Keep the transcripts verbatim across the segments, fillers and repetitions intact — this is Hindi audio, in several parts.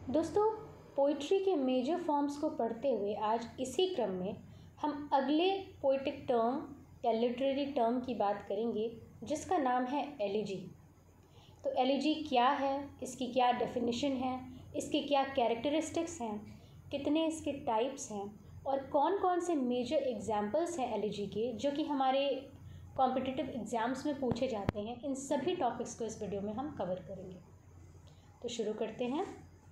दोस्तों, पोइट्री के मेजर फॉर्म्स को पढ़ते हुए आज इसी क्रम में हम अगले पोइटिक टर्म या लिटरेरी टर्म की बात करेंगे जिसका नाम है एलिजी। तो एलिजी क्या है, इसकी क्या डेफिनेशन है, इसके क्या कैरेक्टरिस्टिक्स हैं, कितने इसके टाइप्स हैं और कौन कौन से मेजर एग्जाम्पल्स हैं एलिजी के जो कि हमारे कॉम्पिटिटिव एग्ज़ाम्स में पूछे जाते हैं, इन सभी टॉपिक्स को इस वीडियो में हम कवर करेंगे। तो शुरू करते हैं।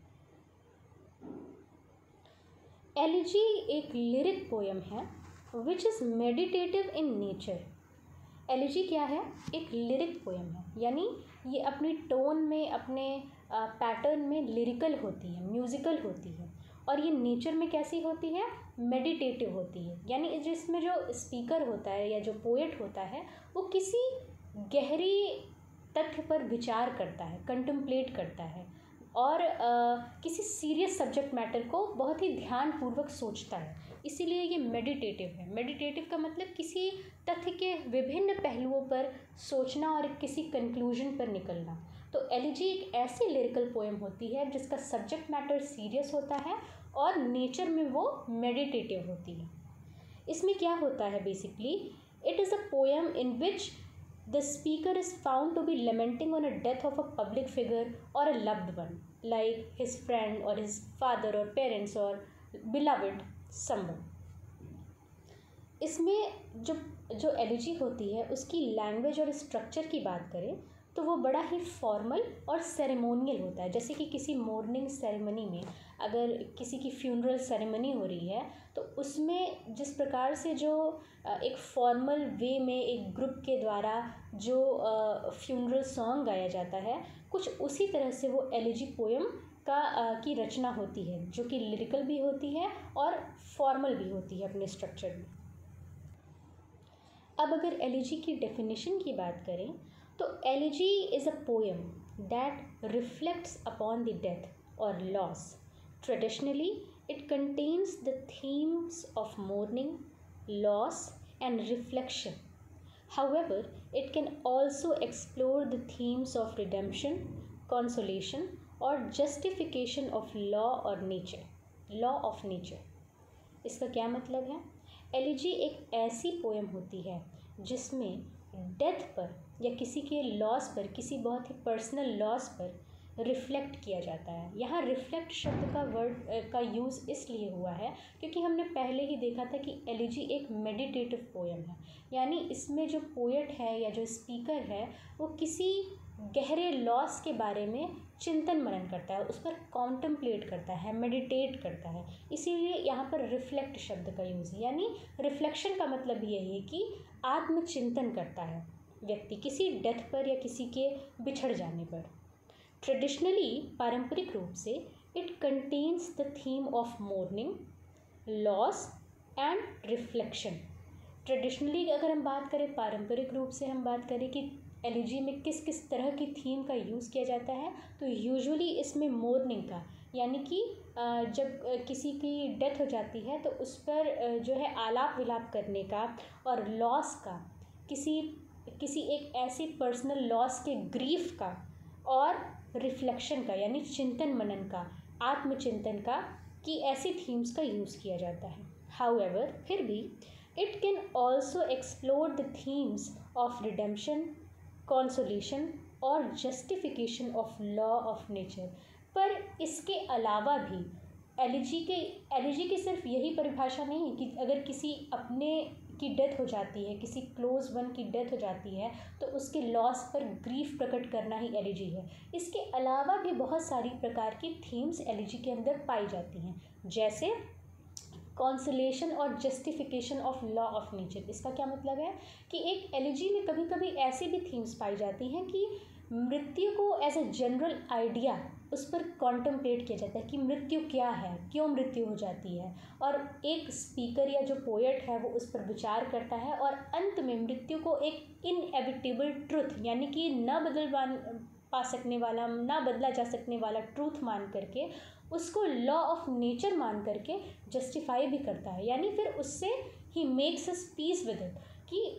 एलिजी एक लिरिक पोयम है which is meditative in nature. Elegy क्या है? एक लिरिक पोयम है, यानी ये अपनी टोन में, अपने पैटर्न में लिरिकल होती है, म्यूज़िकल होती है। और ये नेचर में कैसी होती है? मेडिटेटिव होती है, यानी जिसमें जो स्पीकर होता है या जो पोएट होता है वो किसी गहरी तथ्य पर विचार करता है, कंटेम्पलेट करता है और आ, किसी सीरियस सब्जेक्ट मैटर को बहुत ही ध्यानपूर्वक सोचता है। इसीलिए ये मेडिटेटिव है। मेडिटेटिव का मतलब किसी तथ्य के विभिन्न पहलुओं पर सोचना और किसी कंक्लूजन पर निकलना। तो एलिजी एक ऐसी लिरिकल पोएम होती है जिसका सब्जेक्ट मैटर सीरियस होता है और नेचर में वो मेडिटेटिव होती है। इसमें क्या होता है बेसिकली? It is a poem in which the speaker is found to be lamenting on a death of a public figure or a loved one, like his friend or his father or parents or beloved someone. इसमें जो जो एलिजी होती है उसकी लैंग्वेज और स्ट्रक्चर की बात करें तो वो बड़ा ही फॉर्मल और सेरेमोनियल होता है। जैसे कि किसी मॉर्निंग सेरेमनी में अगर किसी की फ्यूनरल सेरेमनी हो रही है तो उसमें जिस प्रकार से जो एक फॉर्मल वे में एक ग्रुप के द्वारा जो फ्यूनरल सॉन्ग गाया जाता है, कुछ उसी तरह से वो एलिजी पोएम का की रचना होती है, जो कि लिरिकल भी होती है और फॉर्मल भी होती है अपने स्ट्रक्चर में। अब अगर एलिजी की डेफिनेशन की बात करें तो elegy is a poem that reflects upon the death और loss. Traditionally it contains the themes of mourning, loss and reflection. However, it can also explore the themes of redemption, consolation or justification of law or nature. Law of nature. इसका क्या मतलब है? एलिजी एक ऐसी पोएम होती है जिसमें डेथ पर या किसी के लॉस पर, किसी बहुत ही पर्सनल लॉस पर रिफ्लेक्ट किया जाता है। यहाँ रिफ्लेक्ट शब्द का वर्ड का यूज़ इसलिए हुआ है क्योंकि हमने पहले ही देखा था कि एलिजी एक मेडिटेटिव पोएम है, यानी इसमें जो पोएट है या जो स्पीकर है वो किसी गहरे लॉस के बारे में चिंतन मनन करता है, उस पर कॉन्टम्पलेट करता है, मेडिटेट करता है। इसीलिए यहाँ पर रिफ्लेक्ट शब्द का यूज़ है, यानी रिफ्लेक्शन का मतलब यही है कि आत्मचिंतन करता है व्यक्ति किसी डेथ पर या किसी के बिछड़ जाने पर। ट्रेडिशनली, पारंपरिक रूप से, it contains the theme of mourning, loss and reflection. Traditionally अगर हम बात करें, पारंपरिक रूप से हम बात करें कि एलिजी में किस किस तरह की थीम का यूज़ किया जाता है, तो यूजुअली इसमें मोर्निंग का, यानी कि जब किसी की डेथ हो जाती है तो उस पर जो है आलाप विलाप करने का, और लॉस का, किसी किसी एक ऐसी पर्सनल लॉस के ग्रीफ का, और रिफ्लेक्शन का यानी चिंतन मनन का, आत्मचिंतन का, कि ऐसी थीम्स का यूज़ किया जाता है। हाउएवर, फिर भी it can also explore the themes of redemption, consolation और justification of law of nature. पर इसके अलावा भी एलिजी के एलिजी की सिर्फ यही परिभाषा नहीं है कि अगर किसी अपने की डेथ हो जाती है, किसी क्लोज वन की डेथ हो जाती है तो उसके लॉस पर ग्रीफ प्रकट करना ही एलिजी है। इसके अलावा भी बहुत सारी प्रकार की थीम्स एलिजी के अंदर पाई जाती हैं, जैसे कॉन्सोलेशन और justification of law of nature. इसका क्या मतलब है कि एक एलिजी में कभी कभी ऐसी भी थीम्स पाई जाती हैं कि मृत्यु को एज ए जनरल आइडिया उस पर कॉन्टम्पलेट किया जाता है कि मृत्यु क्या है, क्यों मृत्यु हो जाती है, और एक स्पीकर या जो पोएट है वो उस पर विचार करता है और अंत में मृत्यु को एक इनएविटेबल ट्रुथ, यानी कि न बदल पा सकने वाला, ना बदला जा सकने वाला ट्रूथ मान करके उसको लॉ ऑफ नेचर मान करके जस्टिफाई भी करता है, यानी फिर उससे ही makes us peace with it, कि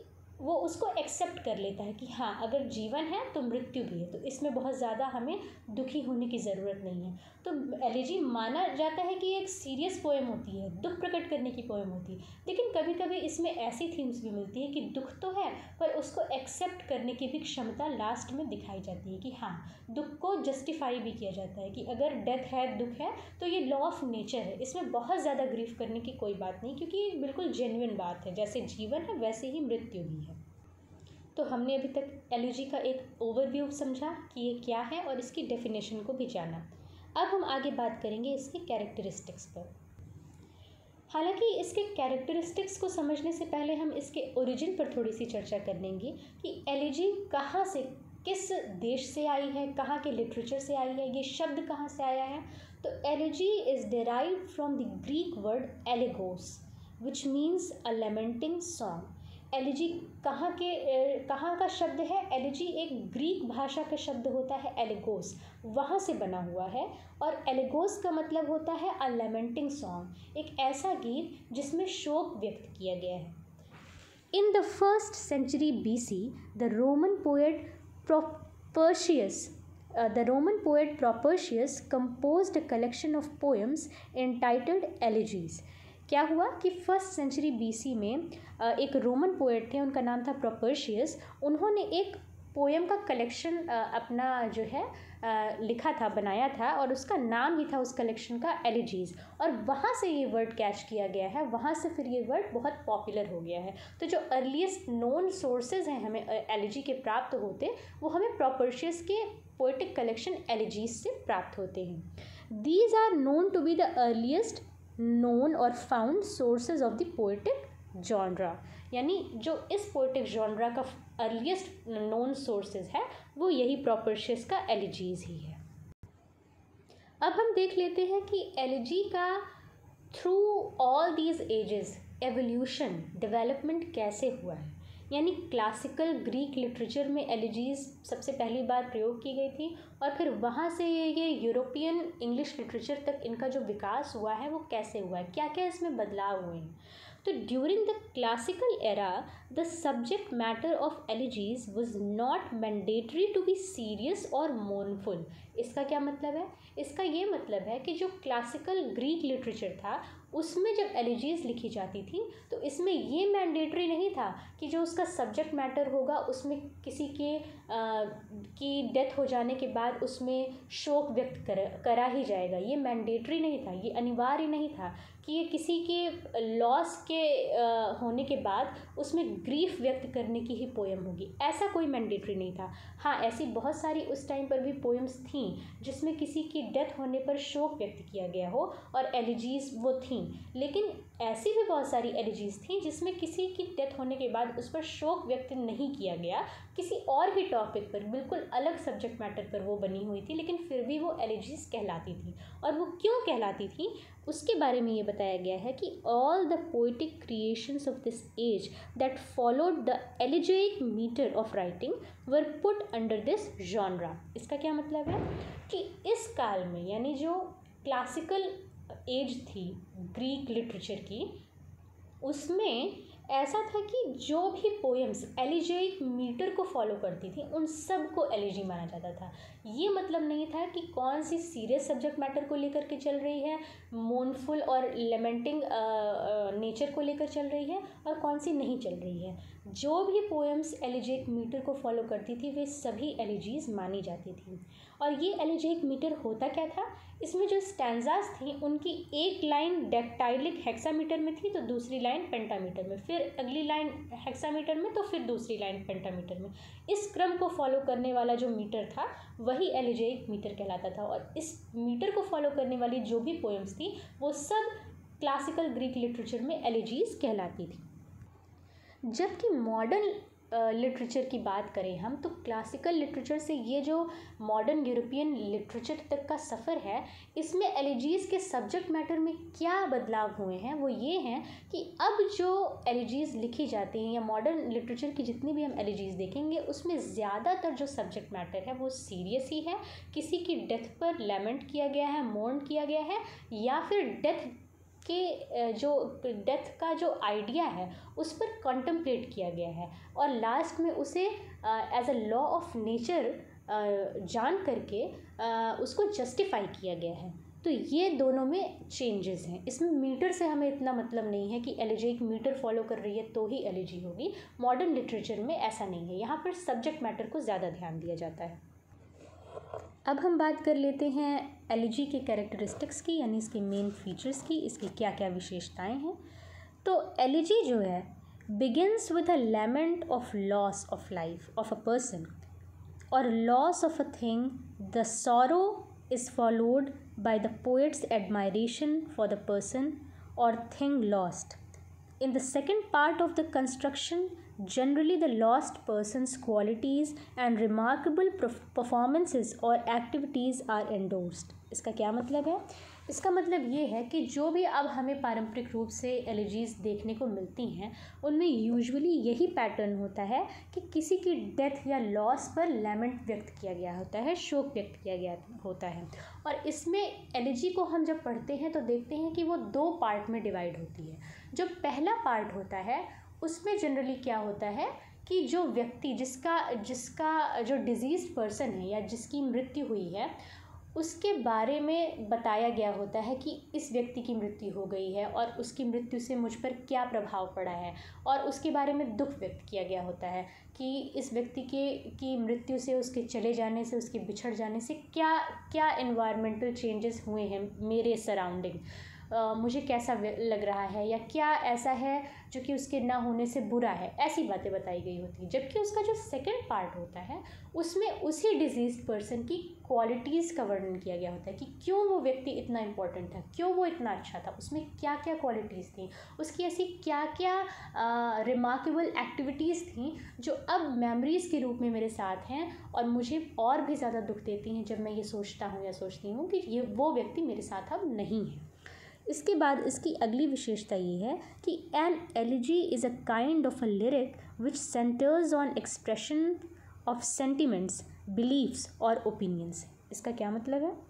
वो उसको एक्सेप्ट कर लेता है कि हाँ अगर जीवन है तो मृत्यु भी है, तो इसमें बहुत ज़्यादा हमें दुखी होने की ज़रूरत नहीं है। तो एलिजी माना जाता है कि एक सीरियस पोएम होती है, दुख प्रकट करने की पोएम होती है, लेकिन कभी कभी इसमें ऐसी थीम्स भी मिलती है कि दुख तो है पर उसको एक्सेप्ट करने की भी क्षमता लास्ट में दिखाई जाती है कि हाँ दुख को जस्टिफाई भी किया जाता है कि अगर डेथ है, दुख है, तो ये लॉ ऑफ नेचर है, इसमें बहुत ज़्यादा ग्रीफ करने की कोई बात नहीं, क्योंकि ये बिल्कुल जेन्युइन बात है, जैसे जीवन है वैसे ही मृत्यु भी है। तो हमने अभी तक एलिजी का एक ओवरव्यू समझा कि ये क्या है और इसकी डेफिनेशन को भी जाना। अब हम आगे बात करेंगे इसके कैरेक्टरिस्टिक्स पर। हालांकि इसके कैरेक्टरिस्टिक्स को समझने से पहले हम इसके ओरिजिन पर थोड़ी सी चर्चा कर लेंगे कि एलिजी कहाँ से, किस देश से आई है, कहाँ के लिटरेचर से आई है, ये शब्द कहाँ से आया है। तो elegy is derived from the Greek word elegos which means a lamenting song. Elegy कहाँ के कहाँ का शब्द है? एलिजी एक ग्रीक भाषा का शब्द होता है एलिगोस, वहाँ से बना हुआ है, और एलिगोस का मतलब होता है अ लेमेंटिंग सॉन्ग, एक ऐसा गीत जिसमें शोक व्यक्त किया गया है। In the first century B C the Roman poet Propertius the Roman poet Propertius composed a collection of poems entitled elegies. क्या हुआ कि फर्स्ट सेंचुरी बीसी में एक रोमन पोएट थे, उनका नाम था प्रोपर्शियस। उन्होंने एक पोएम का कलेक्शन अपना जो है लिखा था, बनाया था, और उसका नाम ही था उस कलेक्शन का एलिजीज, और वहाँ से ये वर्ड कैच किया गया है, वहाँ से फिर ये वर्ड बहुत पॉपुलर हो गया है। तो जो अर्लीस्ट नोन सोर्सेज हैं हमें एलिजी के प्राप्त होते, वो हमें प्रोपर्शियस के पोएटिक कलेक्शन एलिजीज से प्राप्त होते हैं। These are known to be the earliest known or found sources of the poetic genre, यानी जो इस poetic genre का अर्लीस्ट known sources है वो यही प्रोपर्शियस का एलिजीज ही है। अब हम देख लेते हैं कि एलिजी का through all these ages evolution, development कैसे हुआ है। यानी क्लासिकल ग्रीक लिटरेचर में एलिजीज सबसे पहली बार प्रयोग की गई थी, और फिर वहाँ से ये यूरोपियन इंग्लिश लिटरेचर तक इनका जो विकास हुआ है वो कैसे हुआ है, क्या क्या इसमें बदलाव हुए हैं। तो during the classical era the subject matter of elegies was not mandatory to be serious और मोर्नफुल। इसका क्या मतलब है? इसका ये मतलब है कि जो क्लासिकल ग्रीक लिटरेचर था उसमें जब एलिजीज लिखी जाती थी तो इसमें ये मैंडेटरी नहीं था कि जो उसका सब्जेक्ट मैटर होगा उसमें किसी के आ, की डेथ हो जाने के बाद उसमें शोक व्यक्त कर, करा ही जाएगा। ये मैंडेटरी नहीं था, ये अनिवार्य नहीं था कि ये किसी के लॉस के आ, होने के बाद उसमें ग्रीफ व्यक्त करने की ही पोएम होगी, ऐसा कोई मैंडेटरी नहीं था। हाँ, ऐसी बहुत सारी उस टाइम पर भी पोएम्स थीं जिसमें किसी की डेथ होने पर शोक व्यक्त किया गया हो और एलिजीज वो थीं, लेकिन ऐसी भी बहुत सारी एलिजीज थीं जिसमें किसी की डेथ होने के बाद उस पर शोक व्यक्त नहीं किया गया, किसी और ही टॉपिक पर, बिल्कुल अलग सब्जेक्ट मैटर पर वो बनी हुई थी, लेकिन फिर भी वो एलिजीज कहलाती थी। और वो क्यों कहलाती थी उसके बारे में ये बताया गया है कि all the poetic creations of this age that followed the elegiac meter of writing were put under this genre. इसका क्या मतलब है कि इस काल में, यानी जो क्लासिकल एज थी ग्रीक लिटरेचर की, उसमें ऐसा था कि जो भी पोएम्स एलिजिक मीटर को फॉलो करती थी उन सब को एलिजी माना जाता था। ये मतलब नहीं था कि कौन सी सीरियस सब्जेक्ट मैटर को लेकर के चल रही है, मोर्नफुल और लेमेंटिंग नेचर को लेकर चल रही है, और कौन सी नहीं चल रही है। जो भी पोएम्स एलिजिक मीटर को फॉलो करती थी वे सभी एलिजीज मानी जाती थी। और ये एलिजिक मीटर होता क्या था? इसमें जो स्टैंजास थी उनकी एक लाइन डेक्टाइलिक हेक्सामीटर में थी तो दूसरी लाइन पेंटामीटर में, फिर अगली लाइन हेक्सामीटर में तो फिर दूसरी लाइन पेंटामीटर में। इस क्रम को फॉलो करने वाला जो मीटर था वही एलिजिक मीटर कहलाता था। और इस मीटर को फॉलो करने वाली जो भी पोएम्स थी वो सब क्लासिकल ग्रीक लिटरेचर में एलिजीज कहलाती थी। जबकि मॉडर्न लिटरेचर की बात करें हम, तो क्लासिकल लिटरेचर से ये जो मॉडर्न यूरोपियन लिटरेचर तक का सफ़र है, इसमें एलिजीज के सब्जेक्ट मैटर में क्या बदलाव हुए हैं वो ये हैं कि अब जो एलिजीज लिखी जाती हैं या मॉडर्न लिटरेचर की जितनी भी हम एलिजीज देखेंगे उसमें ज़्यादातर जो सब्जेक्ट मैटर है वो सीरियस ही है। किसी की डेथ पर लेमेंट किया गया है, मोर्न किया गया है, या फिर डेथ के जो डेथ का जो आइडिया है उस पर कॉन्टम्पलेट किया गया है और लास्ट में उसे as a law of nature जान करके uh, उसको जस्टिफाई किया गया है। तो ये दोनों में चेंजेस हैं। इसमें मीटर से हमें इतना मतलब नहीं है कि एलिजी एक मीटर फॉलो कर रही है तो ही एलिजी होगी। मॉडर्न लिटरेचर में ऐसा नहीं है, यहाँ पर सब्जेक्ट मैटर को ज़्यादा ध्यान दिया जाता है। अब हम बात कर लेते हैं एलिजी के कैरेक्टरिस्टिक्स की, यानी इसके मेन फीचर्स की, इसकी क्या क्या विशेषताएं हैं। तो एलिजी जो है begins with a lament of loss of life of a person और loss of a thing. The sorrow is followed by the poet's admiration for the person or thing lost. In the second part of the construction, generally the lost person's qualities and remarkable performances or activities are endorsed. इसका क्या मतलब है? इसका मतलब ये है कि जो भी अब हमें पारंपरिक रूप से एलिजीज देखने को मिलती हैं उनमें यूजुअली यही पैटर्न होता है कि किसी की डेथ या लॉस पर लैमेंट व्यक्त किया गया होता है, शोक व्यक्त किया गया होता है। और इसमें एलिजी को हम जब पढ़ते हैं तो देखते हैं कि वो दो पार्ट में डिवाइड होती है। जो पहला पार्ट होता है उसमें जनरली क्या होता है कि जो व्यक्ति जिसका जिसका जो डिजीज़ पर्सन है या जिसकी मृत्यु हुई है उसके बारे में बताया गया होता है कि इस व्यक्ति की मृत्यु हो गई है और उसकी मृत्यु से मुझ पर क्या प्रभाव पड़ा है, और उसके बारे में दुख व्यक्त किया गया होता है कि इस व्यक्ति के की मृत्यु से, उसके चले जाने से, उसके बिछड़ जाने से क्या क्या एनवायरमेंटल चेंजेस हुए हैं मेरे सराउंडिंग, Uh, मुझे कैसा लग रहा है या क्या ऐसा है जो कि उसके ना होने से बुरा है, ऐसी बातें बताई गई होती हैं। जबकि उसका जो सेकंड पार्ट होता है उसमें उसी डिजीज पर्सन की क्वालिटीज़ का वर्णन किया गया होता है कि क्यों वो व्यक्ति इतना इम्पोर्टेंट था, क्यों वो इतना अच्छा था, उसमें क्या क्या क्वालिटीज़ थी, उसकी ऐसी क्या क्या रिमार्केबल एक्टिविटीज़ थी जो अब मेमोरीज़ के रूप में मेरे साथ हैं और मुझे और भी ज़्यादा दुख देती हैं जब मैं ये सोचता हूँ या सोचती हूँ कि ये वो व्यक्ति मेरे साथ अब नहीं है। इसके बाद इसकी अगली विशेषता ये है कि an elegy is a kind of a lyric which centers on expression of sentiments, beliefs और ओपिनियंस। इसका क्या मतलब है?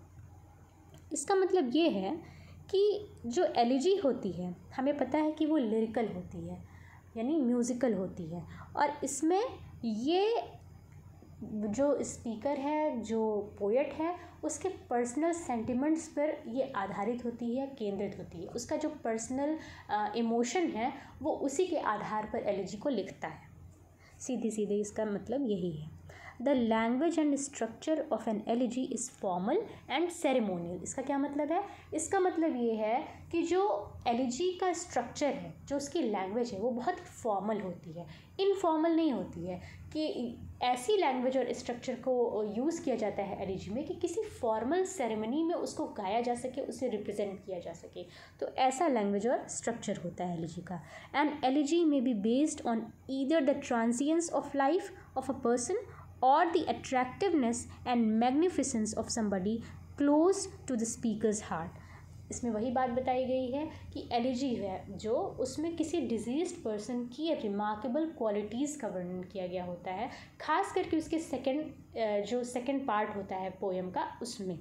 इसका मतलब ये है कि जो एलिजी होती है हमें पता है कि वो लिरिकल होती है, यानी म्यूज़िकल होती है, और इसमें ये जो स्पीकर है, जो पोएट है, उसके पर्सनल सेंटिमेंट्स पर ये आधारित होती है, केंद्रित होती है। उसका जो पर्सनल इमोशन है वो उसी के आधार पर एलिजी को लिखता है। सीधी सीधे इसका मतलब यही है। The language and structure of an elegy is formal and ceremonial. इसका क्या मतलब है? इसका मतलब ये है कि जो एलिजी का स्ट्रक्चर है, जो उसकी लैंग्वेज है, वो बहुत फॉर्मल होती है, इनफॉर्मल नहीं होती है। कि ऐसी लैंग्वेज और स्ट्रक्चर को यूज़ किया जाता है एलिजी में कि किसी फॉर्मल सेरेमनी में उसको गाया जा सके, उसे रिप्रेजेंट किया जा सके। तो ऐसा लैंग्वेज और स्ट्रक्चर होता है एलिजी का। एंड एलिजी में be based on either the transience of life of a person or the attractiveness and magnificence of somebody close to the speaker's heart। इसमें वही बात बताई गई है कि एलिजी है जो उसमें किसी डिजीज्ड पर्सन की रिमार्केबल क्वालिटीज़ का वर्णन किया गया होता है, खास करके उसके सेकंड जो सेकंड पार्ट होता है पोएम का, उसमें।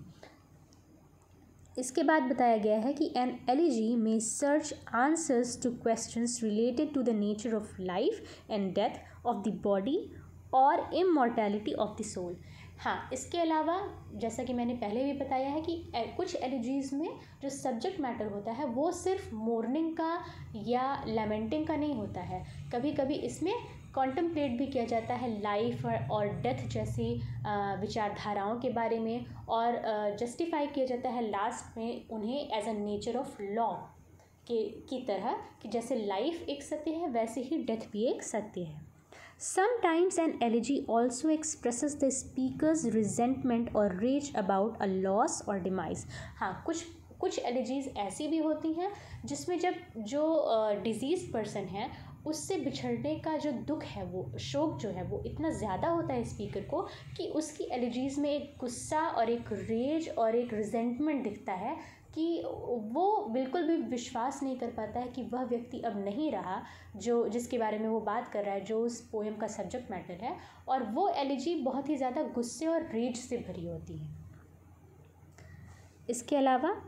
इसके बाद बताया गया है कि एन एलिजी में search answers to questions related to the nature of life and death of the body और इमॉर्टैलिटी ऑफ द सोल। हाँ, इसके अलावा जैसा कि मैंने पहले भी बताया है कि कुछ एलिजीज़ में जो सब्जेक्ट मैटर होता है वो सिर्फ मोर्निंग का या लेमेंटिंग का नहीं होता है, कभी कभी इसमें कॉन्टम्पलेट भी किया जाता है लाइफ और डेथ जैसी विचारधाराओं के बारे में, और जस्टिफाई किया जाता है लास्ट में उन्हें as a nature of law के की तरह कि जैसे लाइफ एक सत्य है वैसे ही डेथ भी एक सत्य है। Sometimes an elegy also expresses the speaker's resentment or rage about a loss or demise। हाँ, कुछ कुछ एलिजीज़ ऐसी भी होती हैं जिसमें जब जो डिजीज़ पर्सन है उससे बिछड़ने का जो दुख है, वो शोक जो है वो इतना ज़्यादा होता है स्पीकर को कि उसकी एलिजीज़ में एक गुस्सा और एक रेज और एक रिजेंटमेंट दिखता है कि वो बिल्कुल भी विश्वास नहीं कर पाता है कि वह व्यक्ति अब नहीं रहा जो जिसके बारे में वो बात कर रहा है, जो उस पोएम का सब्जेक्ट मैटर है, और वो एलिजी बहुत ही ज़्यादा गुस्से और रेज से भरी होती है। इसके अलावा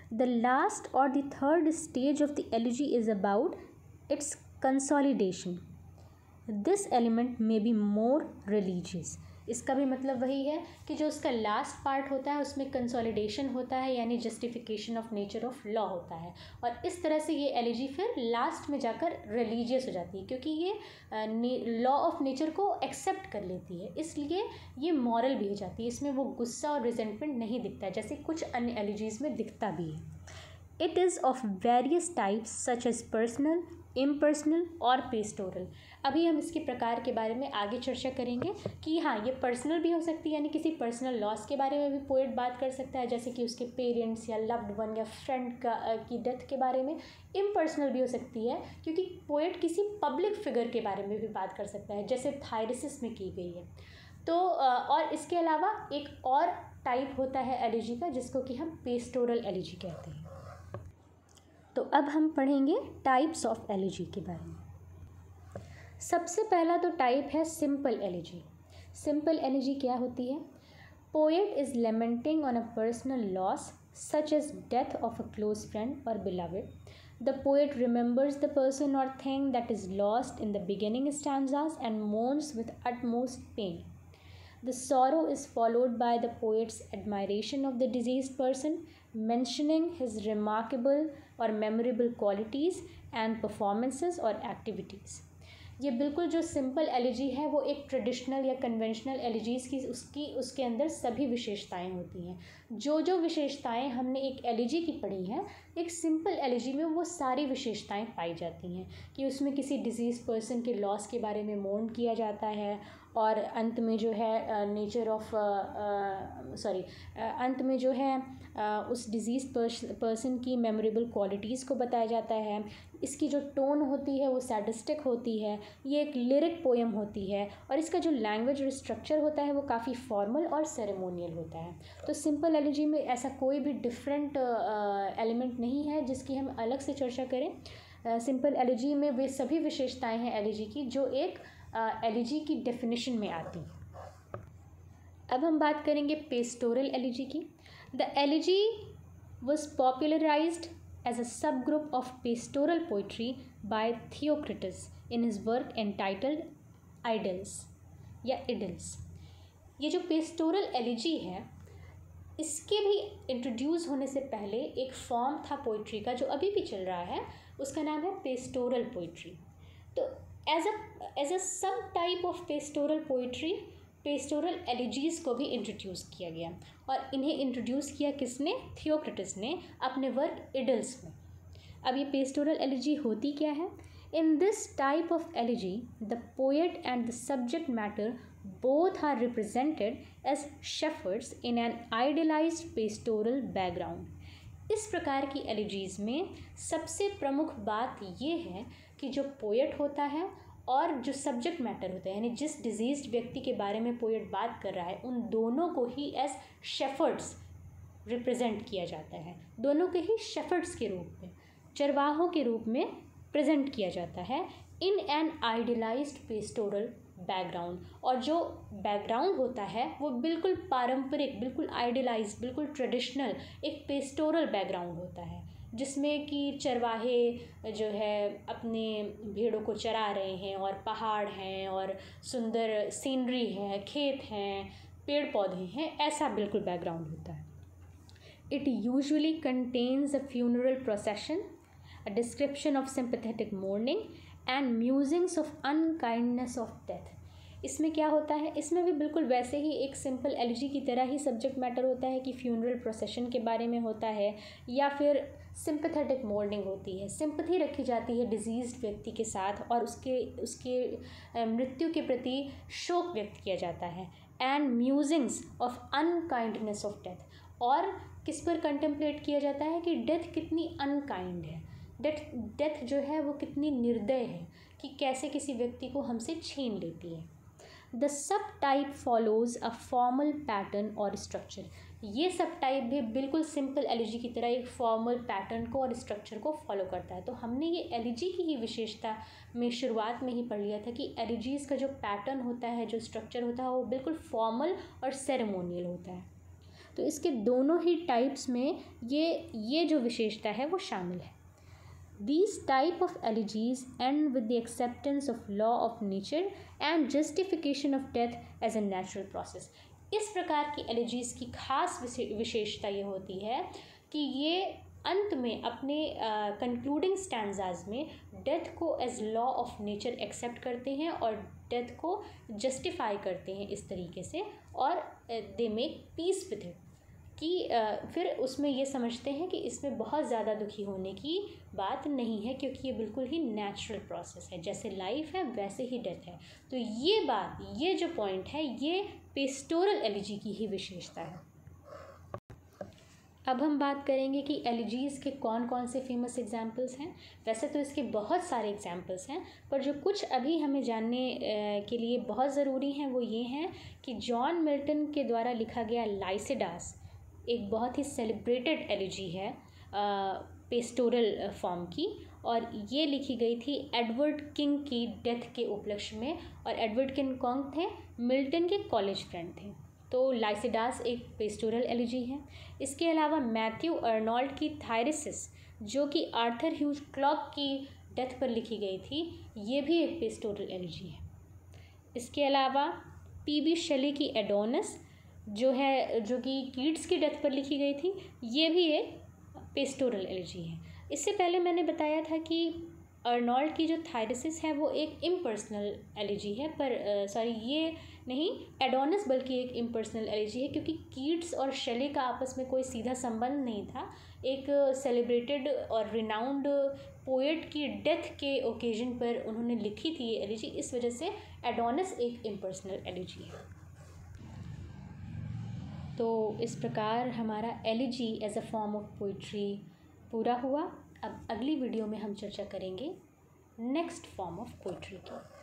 The last or the third stage of the elegy is about its consolidation. This element may be more religious. इसका भी मतलब वही है कि जो उसका लास्ट पार्ट होता है उसमें कंसोलिडेशन होता है, यानी justification of nature of law होता है, और इस तरह से ये एलिजी फिर लास्ट में जाकर रिलीजियस हो जाती है, क्योंकि ये लॉ ऑफ नेचर को एक्सेप्ट कर लेती है, इसलिए ये मॉरल भी हो जाती है। इसमें वो गुस्सा और रिजेंटमेंट नहीं दिखता है जैसे कुछ अन्य एलिजीज में दिखता भी है। It is of various types such as personal, impersonal और पेस्टोरल। अभी हम इसके प्रकार के बारे में आगे चर्चा करेंगे कि हाँ, ये पर्सनल भी हो सकती है, यानी किसी पर्सनल लॉस के बारे में भी पोएट बात कर सकता है, जैसे कि उसके पेरेंट्स या लव्ड वन या फ्रेंड का की डेथ के बारे में। इम्पर्सनल भी हो सकती है क्योंकि पोएट किसी पब्लिक फिगर के बारे में भी बात कर सकता है, जैसे थायरिसिस में की गई है। तो और इसके अलावा एक और टाइप होता है एलिजी का, जिसको कि हम पेस्टोरल एलिजी कहते हैं। तो अब हम पढ़ेंगे टाइप्स ऑफ एलिजी के बारे में। सबसे पहला तो टाइप है सिंपल एलिजी। सिंपल एलिजी क्या होती है? Poet is lamenting on a personal loss such as death of a close friend और beloved. The poet remembers the person or thing that is lost in the beginning stanzas and mourns with utmost pain. The sorrow is followed by the poet's admiration of the deceased person, mentioning his remarkable or memorable qualities and performances or activities. ये बिल्कुल जो सिंपल एलिजी है वो एक ट्रेडिशनल या कन्वेंशनल एलिजीज़ की उसकी उसके अंदर सभी विशेषताएं होती हैं। जो जो विशेषताएं हमने एक एलिजी की पढ़ी हैं, एक सिंपल एलिजी में वो सारी विशेषताएं पाई जाती हैं कि उसमें किसी डिजीज़ पर्सन के लॉस के बारे में मोर्न किया जाता है, और अंत में जो है नेचर ऑफ सॉरी अंत में जो है uh, उस डिजीज़ पर्सन की मेमोरेबल क्वालिटीज़ को बताया जाता है। इसकी जो टोन होती है वो सैडिस्टिक होती है, ये एक लिरिक पोएम होती है, और इसका जो लैंग्वेज और स्ट्रक्चर होता है वो काफ़ी फॉर्मल और सेरेमोनियल होता है। तो सिंपल एलिजी में ऐसा कोई भी डिफरेंट एलिमेंट नहीं है जिसकी हम अलग से चर्चा करें। सिंपल एलिजी में वे सभी विशेषताएं हैं एलिजी की जो एक एलिजी की डेफिनेशन में आती है। अब हम बात करेंगे पेस्टोरल एलिजी की। The elegy was popularized as a subgroup of pastoral poetry by Theocritus in his work entitled Idylls या Idylls। ये जो पेस्टोरल एलिजी है, इसके भी इंट्रोड्यूस होने से पहले एक फॉर्म था पोइट्री का जो अभी भी चल रहा है, उसका नाम है पेस्टोरल पोइट्री। तो as a as a sub type of pastoral poetry pastoral elegies को भी इंट्रोड्यूस किया गया, और इन्हें इंट्रोड्यूस किया किसने? थियोक्रिटस ने अपने वर्क इडल्स में। अब ये पेस्टोरल एलिजी होती क्या है? In this type of elegy the poet and the subject matter both are represented as shepherds in an idealized pastoral background. इस प्रकार की एलिजीज़ में सबसे प्रमुख बात ये है कि जो पोएट होता है और जो सब्जेक्ट मैटर होता है, यानी जिस डिजीज्ड व्यक्ति के बारे में पोएट बात कर रहा है, उन दोनों को ही एज शेफर्ड्स रिप्रेजेंट किया जाता है। दोनों के ही शेफर्ड्स के रूप में, चरवाहों के रूप में प्रेजेंट किया जाता है in an idealized pastoral background. और जो बैकग्राउंड होता है वो बिल्कुल पारंपरिक, बिल्कुल आइडियलाइज्ड, बिल्कुल ट्रेडिशनल एक पेस्टोरल बैकग्राउंड होता है, जिसमें कि चरवाहे जो है अपने भेड़ों को चरा रहे हैं, और पहाड़ हैं, और सुंदर सीनरी है, खेत हैं, पेड़ पौधे हैं, ऐसा बिल्कुल बैकग्राउंड होता है। It usually contains a funeral procession, a description of sympathetic mourning and musings of unkindness of death. इसमें क्या होता है? इसमें भी बिल्कुल वैसे ही एक सिंपल एलिजी की तरह ही सब्जेक्ट मैटर होता है कि फ्यूनरल प्रोसेशन के बारे में होता है, या फिर सिंपैथेटिक मोर्निंग होती है, सिंपैथी रखी जाती है डिजीज्ड व्यक्ति के साथ, और उसके उसके मृत्यु के प्रति शोक व्यक्त किया जाता है। And musings of unkindness of death, और किस पर कंटेम्पलेट किया जाता है कि डेथ कितनी अनकाइंड है, डेथ डेथ जो है वो कितनी निर्दय है, कि कैसे किसी व्यक्ति को हमसे छीन लेती है। The sub type follows a formal pattern और स्ट्रक्चर। ये सब टाइप भी बिल्कुल सिंपल एलिजी की तरह एक फॉर्मल पैटर्न को और स्ट्रक्चर को फॉलो करता है। तो हमने ये एलिजी की ही विशेषता में शुरुआत में ही पढ़ लिया था कि एलिजीज़ का जो पैटर्न होता है, जो स्ट्रक्चर होता है, वो बिल्कुल फॉर्मल और सेरेमोनियल होता है। तो इसके दोनों ही टाइप्स में ये ये जो विशेषता है वो शामिल है। These type of elegies end with the acceptance of law of nature and justification of death as a natural process. इस प्रकार की एलिजीज की खास विशेषता ये होती है कि ये अंत में अपने कंक्लूडिंग स्टैंजाज में डेथ को as law of nature accept करते हैं और डेथ को जस्टिफाई करते हैं इस तरीके से, और they make peace with it, कि फिर उसमें ये समझते हैं कि इसमें बहुत ज़्यादा दुखी होने की बात नहीं है, क्योंकि ये बिल्कुल ही नेचुरल प्रोसेस है, जैसे लाइफ है वैसे ही डेथ है। तो ये बात, ये जो पॉइंट है, ये पेस्टोरल एलिजी की ही विशेषता है। अब हम बात करेंगे कि एलिजीज़ के कौन कौन से फेमस एग्जाम्पल्स हैं। वैसे तो इसके बहुत सारे एग्जाम्पल्स हैं, पर जो कुछ अभी हमें जानने के लिए बहुत ज़रूरी हैं वो ये हैं कि जॉन मिल्टन के द्वारा लिखा गया लाइसिडास एक बहुत ही सेलिब्रेटेड एलिजी है पेस्टोरल फॉर्म की, और ये लिखी गई थी एडवर्ड किंग की डेथ के उपलक्ष्य में, और एडवर्ड किंग कौन थे? मिल्टन के कॉलेज फ्रेंड थे। तो लाइसिडास एक पेस्टोरल एलिजी है। इसके अलावा मैथ्यू अर्नोल्ड की थायरिसिस, जो कि आर्थर ह्यूज क्लॉक की डेथ पर लिखी गई थी, ये भी एक पेस्टोरल एलिजी है। इसके अलावा पी बी शेली की एडोनस, जो है जो कि कीट्स की डेथ पर लिखी गई थी, ये भी एक पेस्टोरल एलिजी है। इससे पहले मैंने बताया था कि अर्नोल्ड की जो थायरिसिस है वो एक इम्पर्सनल एलिजी है, पर सॉरी ये नहीं, एडोनस बल्कि एक इम्पर्सनल एलिजी है, क्योंकि कीट्स और शेली का आपस में कोई सीधा संबंध नहीं था। एक सेलिब्रेटेड और रिनाउंड पोएट की डेथ के ओकेजन पर उन्होंने लिखी थी ये एलिजी, इस वजह से एडोनस एक इम्पर्सनल एलिजी है। तो इस प्रकार हमारा elegy as a form of poetry पूरा हुआ। अब अगली वीडियो में हम चर्चा करेंगे नेक्स्ट फॉर्म ऑफ पोइट्री की।